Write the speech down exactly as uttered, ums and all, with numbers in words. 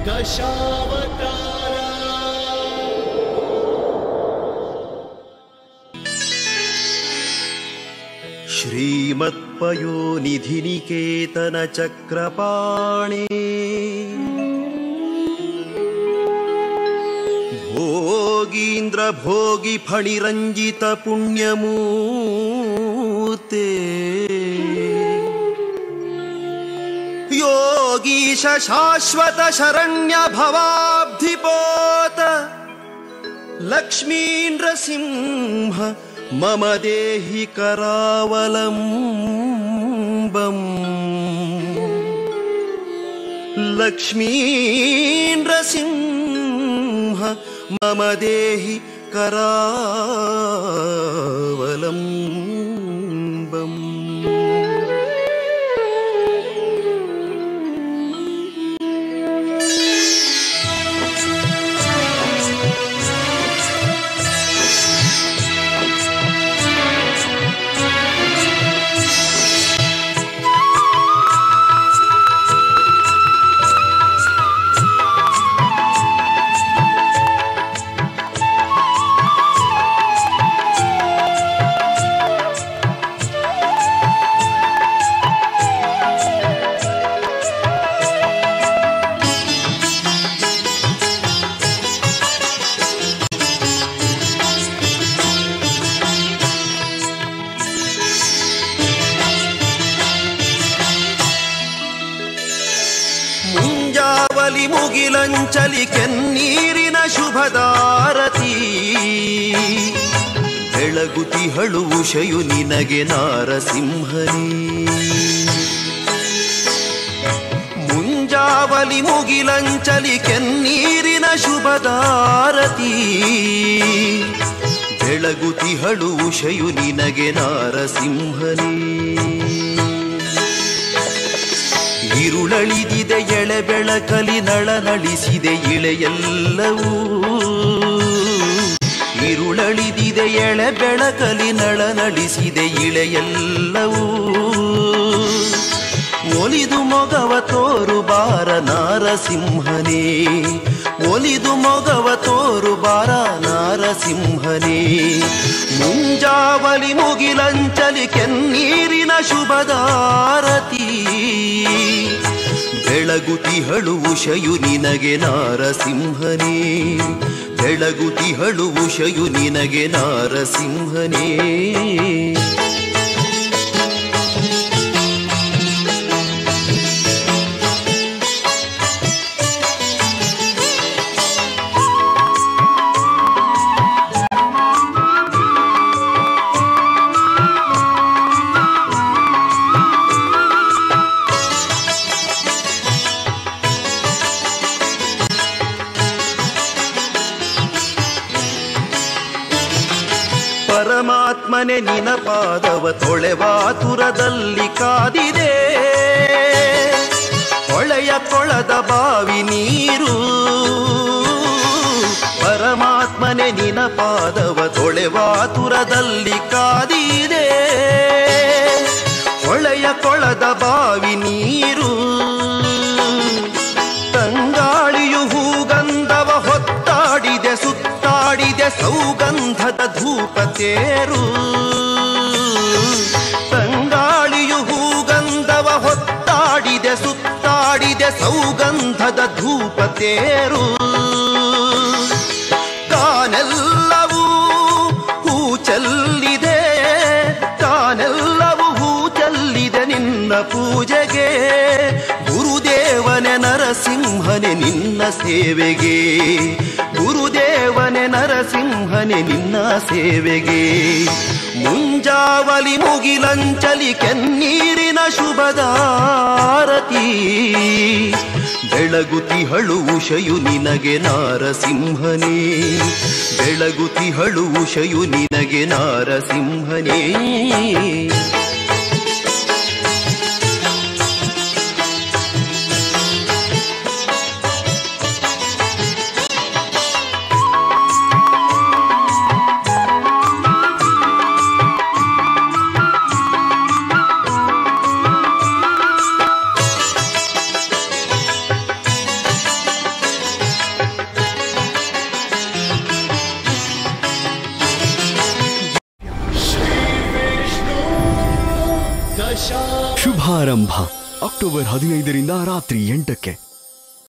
ದಶಾವತಾರ. ಶ್ರೀಮತ್ಪಯೋನಿಧಿ ನಿಕೇತನ ಚಕ್ರಪಾಣಿ ಭೋಗೀಂದ್ರ ಭೋಗಿ ಫಣಿರಂಜಿತ ಪುಣ್ಯಮೂರ್ತೆ ಯೋಗೀಶ ಶಾಶ್ವತ ಶರಣ್ಯ ಭವಾಬ್ಧಿಪೋತ ಲಕ್ಷ್ಮೀಂದ್ರಸಿಂಹ ಮಮ ದೇಹಿ ಕರಾವಲಂಬಂ. ಲಕ್ಷ್ಮೀಂದ್ರಸಿಂಹ ಮಮ ದೇಹಿ ಕರಾವಲಂಬಂ. ಮುಗಿಲಂಚಲಿ ಕೆನ್ನೀರಿನ ಶುಭದಾರತಿ ಬೆಳಗುತಿಹಳು ಉಷಯು ನಿನಗೆ ನಾರಸಿಂಹನೇ. ಮುಂಜಾವಲಿ ಮುಗಿಲಂಚಲಿ ಕೆನ್ನೀರಿನ ಶುಭದಾರತಿ ಬೆಳಗುತಿಹಳು ಉಷಯು ನಿನಗೆ ನಾರಸಿಂಹನೇ. ಇರುಳಳಿದಿದೆ ಎಳೆ ಬೆಳಕಲಿ ನಳನಳಿಸಿದೆ ಇಳೆಯೆಲ್ಲವೂ. ಇರುಳಳಿದಿದೆ ಎಳೆ ಬೆಳಕಲಿ ನಳನಳಿಸಿದೆ ಇಳೆಯೆಲ್ಲವೂ. ಒಲಿದು ಮೊಗವ ತೋರು ಬಾರ ನಾರಸಿಂಹನೇ. ಒಲಿದು ಮೊಗವ ತೋರು ಬಾರ ನಾರಸಿಂಹನೇ. ಮುಂಜಾವಲಿ ಮುಗಿಲಂಚಲಿ ಕೆನ್ನೀರಿನ ಶುಭದಾರತಿ ಬೆಳಗುತಿಹಳು ಉಷಯು ನಿನಗೆ ನಾರಸಿಂಹನೇ. ಬೆಳಗುತಿಹಳು ಉಷಯು ನಿನಗೆ ನಾರಸಿಂಹನೇ. ಪರಮಾತ್ಮನೆ ನಿನ ಪಾದವ ತೊಳೆವಾತುರದಲ್ಲಿ ಕಾದಿದೆ. ಹೊಳೆಯ ಕೊಳದ ಬಾವಿ ನೀರು ಪರಮಾತ್ಮನೆ ನಿನ ಪಾದವ ತೊಳೆವಾತುರದಲ್ಲಿ ಕಾದಿದೆ. ಹೊಳೆಯ ಕೊಳದ ಬಾವಿ ನೀರು ತಂಗಾಳಿಯು ಹೂಗಂಧವ ಹೊತ್ತಾಡಿದೆ ಸುತ್ತಾಡಿದೆ ಸೌಗಂಧದ ಧೂಪ ತೇರು. ತಂಗಾಳಿಯು ಹೂಗಂಧವ ಹೊತ್ತಾಡಿದೆ ಸುತ್ತಾಡಿದೆ ಸೌಗಂಧದ ಧೂಪ ತೇರು. ತಾನೆಲ್ಲವೂ ಹೂ ಚೆಲ್ಲಿದೆ ತಾನೆಲ್ಲವೂ ಹೂ ಚೆಲ್ಲಿದೆ ನಿನ್ನ ಪೂಜೆಗೆ. ಗುರುದೇವನೆ ನರಸಿಂಹನೆ ನಿನ್ನ ಸೇವೆಗೆ. ಗುರುದೇವನೆ ನರಸಿಂಹನೆ ನಿನ್ನ ಸೇವೆಗೆ. ಮುಂಜಾವಲಿ ಮುಗಿಲಂಚಲಿ ಕೆನ್ನೀರಿನ ಶುಭದಾರತಿ ಬೆಳಗುತಿಹಳು ಉಷಯು ನಿನಗೆ ನಾರಸಿಂಹನೇ. ಬೆಳಗುತಿಹಳು ಉಷಯು ನಿನಗೆ ನಾರಸಿಂಹನೇ. ಶುಭಾರಂಭ ಅಕ್ಟೋಬರ್ ಹದಿನೈದರಿಂದ ರಾತ್ರಿ ಎಂಟಕ್ಕೆ.